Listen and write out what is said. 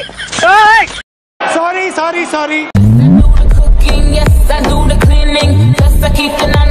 Sorry. I do the cooking, yes, I do the cleaning. Plus I keep an eye